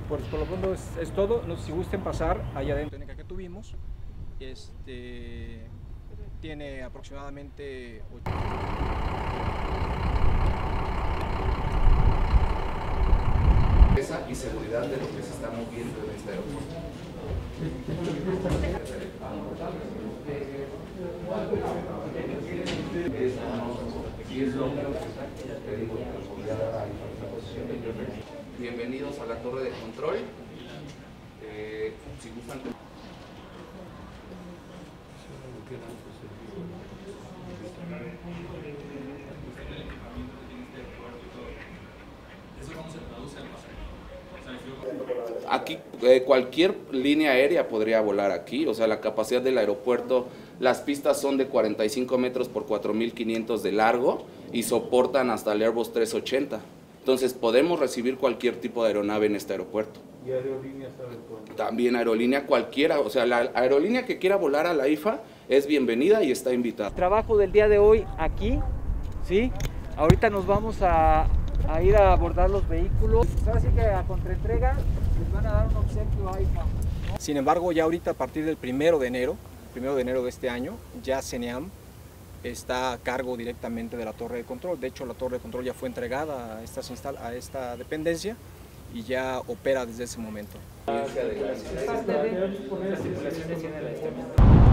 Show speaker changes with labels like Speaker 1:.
Speaker 1: Pues por lo pronto es todo. No sé si gusten pasar allá adentro. La técnica que tuvimos tiene aproximadamente 8.
Speaker 2: Y seguridad de lo que se está moviendo en este aeropuerto. Bienvenidos a la torre de control. Si gustan. Aquí cualquier línea aérea podría volar aquí, o sea, la capacidad del aeropuerto, las pistas son de 45 metros por 4.500 de largo y soportan hasta el Airbus 380. Entonces podemos recibir cualquier tipo de aeronave en este aeropuerto.
Speaker 3: ¿Y aerolíneas saben cuándo?
Speaker 2: También aerolínea cualquiera, o sea, la aerolínea que quiera volar a la IFA es bienvenida y está invitada.
Speaker 4: Trabajo del día de hoy aquí, ¿sí? Ahorita nos vamos a ir a abordar los vehículos. Así que a contraentrega les van a dar un obsequio a IFA, ¿no?
Speaker 1: Sin embargo, ya ahorita a partir del 1 de enero de este año, ya CENEAM está a cargo directamente de la torre de control. De hecho, la torre de control ya fue entregada a esta dependencia y ya opera desde ese momento.
Speaker 4: Las tripulaciones tienen el aislamiento.